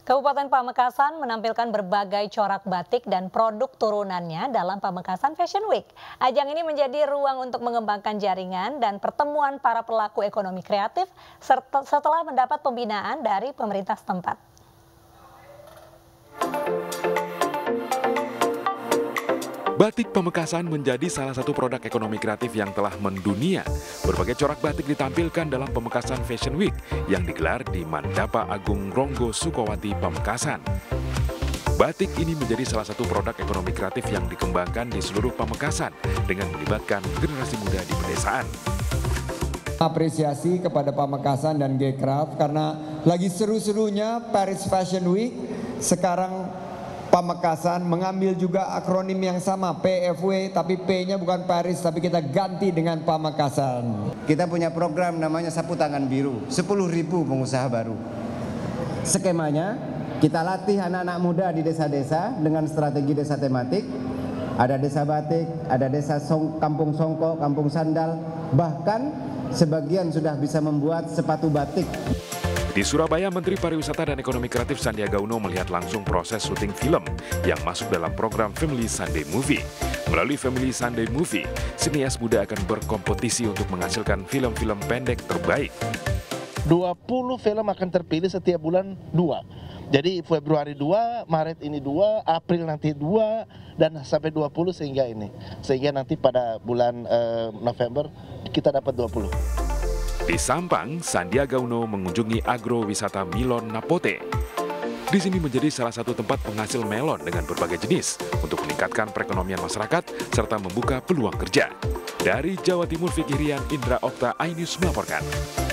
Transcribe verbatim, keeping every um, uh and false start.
Kabupaten Pamekasan menampilkan berbagai corak batik dan produk turunannya dalam Pamekasan Fashion Week. Ajang ini menjadi ruang untuk mengembangkan jaringan dan pertemuan para pelaku ekonomi kreatif serta setelah mendapat pembinaan dari pemerintah setempat. Batik Pamekasan menjadi salah satu produk ekonomi kreatif yang telah mendunia. Berbagai corak batik ditampilkan dalam Pamekasan Fashion Week yang digelar di Mandapa Agung Ronggo Sukowati, Pamekasan. Batik ini menjadi salah satu produk ekonomi kreatif yang dikembangkan di seluruh Pamekasan dengan melibatkan generasi muda di pedesaan. Apresiasi kepada Pamekasan dan G-Craft karena lagi seru-serunya Paris Fashion Week. Sekarang Pamekasan mengambil juga akronim yang sama, P F W, tapi P-nya bukan Paris, tapi kita ganti dengan Pamekasan. Kita punya program namanya Sapu Tangan Biru, sepuluh ribu pengusaha baru. Skemanya, kita latih anak-anak muda di desa-desa dengan strategi desa tematik. Ada desa batik, ada desa song, kampung songko, kampung sandal, bahkan sebagian sudah bisa membuat sepatu batik. Di Surabaya, Menteri Pariwisata dan Ekonomi Kreatif Sandiaga Uno melihat langsung proses syuting film yang masuk dalam program Family Sunday Movie. Melalui Family Sunday Movie, sinias muda akan berkompetisi untuk menghasilkan film-film pendek terbaik. dua puluh film akan terpilih setiap bulan dua. Jadi Februari dua, Maret ini dua, April nanti dua, dan sampai dua puluh sehingga ini. Sehingga nanti pada bulan eh, November kita dapat dua puluh. Di Sampang, Sandiaga Uno mengunjungi agrowisata Milon Napote. Di sini menjadi salah satu tempat penghasil melon dengan berbagai jenis untuk meningkatkan perekonomian masyarakat serta membuka peluang kerja. Dari Jawa Timur, Fikirian Indra Okta, iNews melaporkan.